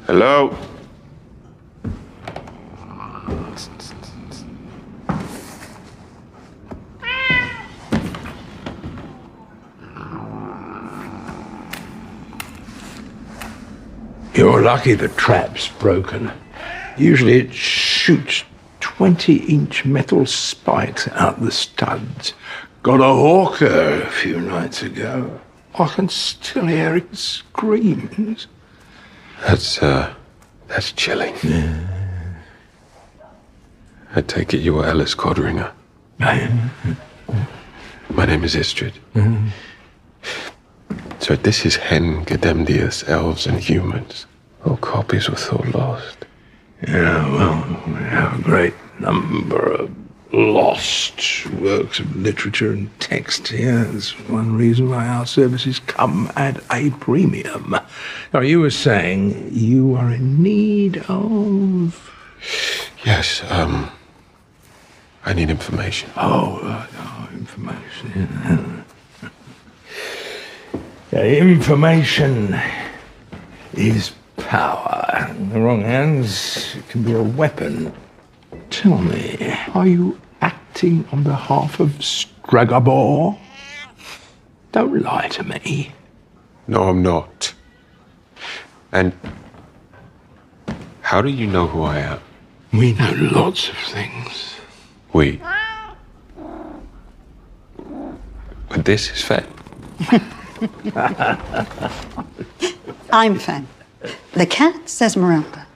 Hello? You're lucky the trap's broken. Usually it shoots 20-inch metal spikes out the studs. Got a hawker a few nights ago. I can still hear his screams. That's chilling. Yeah. I take it you are Ellis Codringer. My name is Istrid. So this is Hen Gedemdius, elves and humans. All copies were thought lost. Yeah, well, we have a great number of lost works of literature and text here. That's one reason why our services come at a premium. Now, you were saying you are in need of... Yes, I need information. Information. Yeah, information is power. In the wrong hands, it can be a weapon. Tell me, are you acting on behalf of Stregobor? Don't lie to me. No, I'm not. And how do you know who I am? We know lots of things. We. But this is Fen. I'm Fen. The cat's Esmeralda.